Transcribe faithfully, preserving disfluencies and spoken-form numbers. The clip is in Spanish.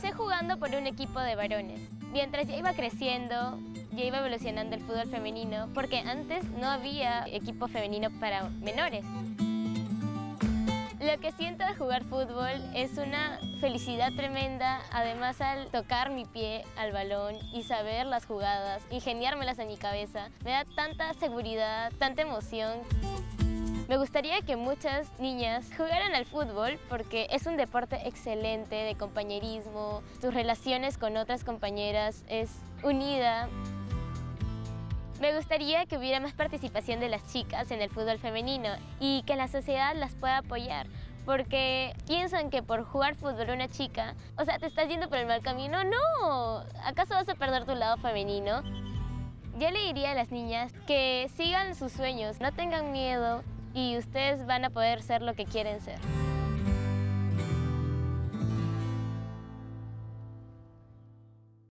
Empecé jugando por un equipo de varones. Mientras ya iba creciendo, ya iba evolucionando el fútbol femenino, porque antes no había equipo femenino para menores. Lo que siento de jugar fútbol es una felicidad tremenda, además al tocar mi pie al balón y saber las jugadas, ingeniármelas en mi cabeza, me da tanta seguridad, tanta emoción. Me gustaría que muchas niñas jugaran al fútbol porque es un deporte excelente de compañerismo, tus relaciones con otras compañeras es unida. Me gustaría que hubiera más participación de las chicas en el fútbol femenino y que la sociedad las pueda apoyar, porque piensan que por jugar fútbol una chica, o sea, te estás yendo por el mal camino. ¡No! ¿Acaso vas a perder tu lado femenino? Yo le diría a las niñas que sigan sus sueños, no tengan miedo y ustedes van a poder ser lo que quieren ser.